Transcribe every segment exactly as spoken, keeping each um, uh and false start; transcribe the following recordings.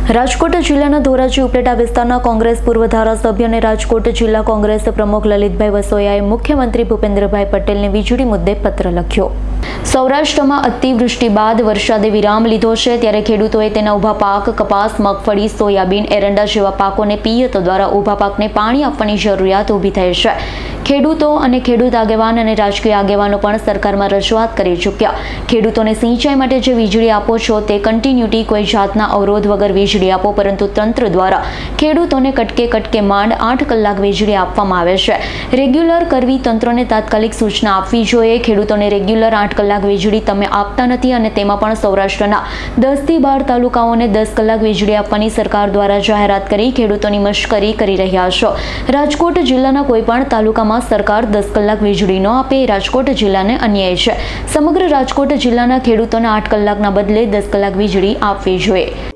રાજકોટ જિલ્લાના ધોરાજી ઉપલેટા વિસ્તારના કોંગ્રેસ પૂર્વ ધારાસભ્ય અને રાજકોટ જિલ્લા કોંગ્રેસ પ્રમુખ લલિતભાઈ વસોયાએ મુખ્યમંત્રી ભૂપેન્દ્રભાઈ પટેલને વીજળી મુદ્દે પત્ર લખ્યો। સૌરાષ્ટ્રમાં અતિવૃષ્ટિ બાદ વરસાદે વિરામ લીધો છે, ત્યારે ખેડૂતોએ તેના ઊભા પાક કપાસ, મગફળી, સોયાબીન, એરંડા જેવા પાકોને પિયત દ્વારા ઊભા પાકને પાણી આપવાની જરૂરિયાત ઊભી થઈ છે। ખેડૂતો અને ખેડૂત આગેવાન અને રાજકીય આગેવાનો પણ સરકારમાં રજૂઆત કરી ચૂક્યા। ખેડૂતોને સિંચાઈ માટે જે વીજળી આપો છો તે કન્ટિન્યુટી કોઈ જાતના અવરોધ વગર વીજળી આપો, પરંતુ તંત્ર દ્વારા ખેડૂતોને કટકે કટકે માંડ આઠ કલાક વીજળી આપવામાં આવે છે। રેગ્યુલર કરવી તંત્રને તાત્કાલિક સૂચના આપવી જોઈએ। ખેડૂતોને રેગ્યુલર આઠ કલાક વીજળી તમે આપતા નથી અને તેમાં પણ સૌરાષ્ટ્રના દસ થી બાર તાલુકાઓને દસ કલાક વીજળી આપવાની સરકાર દ્વારા જાહેરાત કરી ખેડૂતોની મશ્કરી કરી રહ્યા છો। રાજકોટ જિલ્લાના કોઈપણ તાલુકામાં સરકાર દસ કલાક વીજળી ન આપે એ રાજકોટ જિલ્લાને અન્યાય છે। સમગ્ર રાજકોટ જિલ્લાના ખેડૂતોને આઠ કલાકના બદલે દસ કલાક વીજળી આપવી જોઈએ।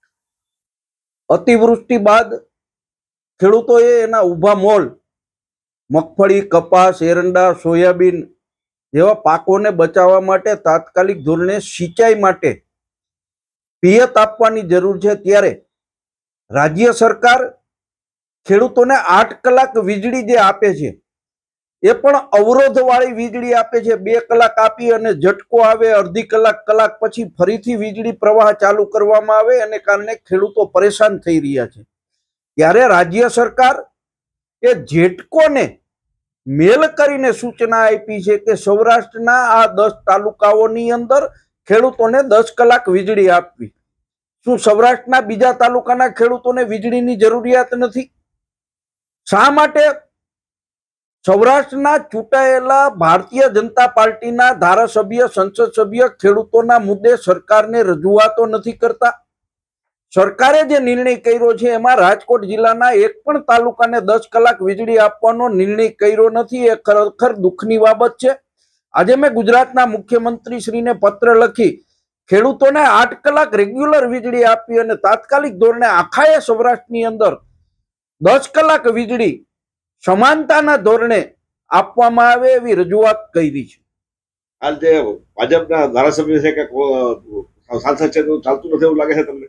અતિવૃષ્ટિ બાદ ખેડૂતોએ એના ઊભા મોલ મગફળી, કપાસ, એરંડા, સોયાબીન જેવા પાકોને બચાવવા માટે તાત્કાલિક ધોરણે સિંચાઈ માટે પિયત આપવાની જરૂર છે। ત્યારે રાજ્ય સરકાર ખેડૂતોને આઠ કલાક વીજળી જે આપે છે એ પણ અવરોધવાળી વીજળી આપે છે। બે કલાક આપી અને ઝટકો આવે, અડધી કલાક કલાક પછી ફરીથી વીજળી પ્રવાહ ચાલુ કરવામાં આવે, એને કારણે ખેડૂતો પરેશાન થઈ રહ્યા છે। ત્યારે રાજ્ય સરકાર એ જેટકોને મેલ કરીને સૂચના આપી છે કે સૌરાષ્ટ્રના આ દસ તાલુકાઓની અંદર ખેડૂતોને દસ કલાક વીજળી આપવી। શું સૌરાષ્ટ્રના બીજા તાલુકાના ખેડૂતોને વીજળીની જરૂરિયાત નથી? શા માટે સૌરાષ્ટ્રના ચૂંટાયેલા ભારતીય જનતા પાર્ટીના ધારાસભ્ય, સંસદ સભ્ય ખેડૂતોના મુદ્દે સરકારને રજૂઆતો નથી કરતા? સરકારે જે નિર્ણય કર્યો છે એમાં રાજકોટ જિલ્લાના એક પણ તાલુકાને દસ કલાક વીજળી આપવાનો નિર્ણય કર્યો નથી। એ ખરેખર દુઃખની બાબત છે। આજે મેં ગુજરાતના મુખ્યમંત્રી શ્રીને પત્ર લખી ખેડૂતોને આઠ કલાક રેગ્યુલર વીજળી આપી અને તાત્કાલિક ધોરણે આખાએ સૌરાષ્ટ્રની અંદર દસ કલાક વીજળી સમાનતાના ધોરણે આપવામાં આવે એવી રજૂઆત કરી છે। હાલ જે ભાજપના ધારાસભ્ય છે કે સાંસદ છે તો ચાલતું નથી એવું લાગે છે તમને?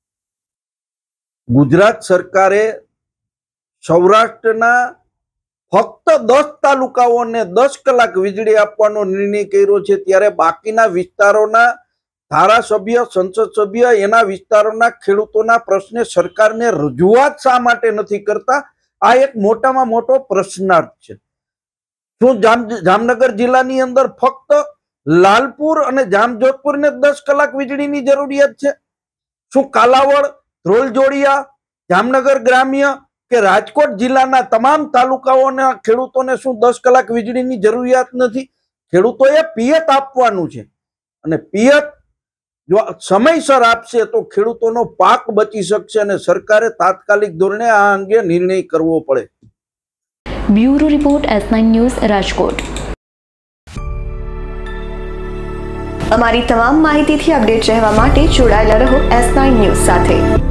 ગુજરાત સરકારે સૌરાષ્ટ્રના ફક્ત દસ તાલુકાઓને દસ કલાક વીજળી આપવાનો નિર્ણય કર્યો છે, ત્યારે બાકીના વિસ્તારોના ધારાસભ્ય, સંસદ સભ્ય એના વિસ્તારોના ખેડૂતોના પ્રશ્ને સરકારને રજૂઆત શા માટે નથી કરતા? આ એક મોટામાં મોટો પ્રશ્નાર્થ છે। શું જામ જામનગર જિલ્લાની અંદર ફક્ત લાલપુર અને જામજોધપુરને દસ કલાક વીજળીની જરૂરિયાત છે? શું કાલાવડ, ધ્રોલજોડિયા, જામનગર ગ્રામ્ય કે રાજકોટ જિલ્લાના તમામ તાલુકાઓના ખેડૂતોને શું દસ કલાક વીજળીની જરૂરિયાત નથી? ખેડૂતોએ પિયત આપવાનું છે અને પિયત જો સમયસર આપશે તો ખેડૂતોનો પાક બચી શકશે અને સરકારે તાત્કાલિક ધોરણે આ અંગે નિર્ણય કરવો પડે। Bureau report S nine news, Rajkot. અમારી તમામ માહિતીથી અપડેટ રહેવા માટે જોડાયેલા રહો એસ નાઇન ન્યૂઝ સાથે।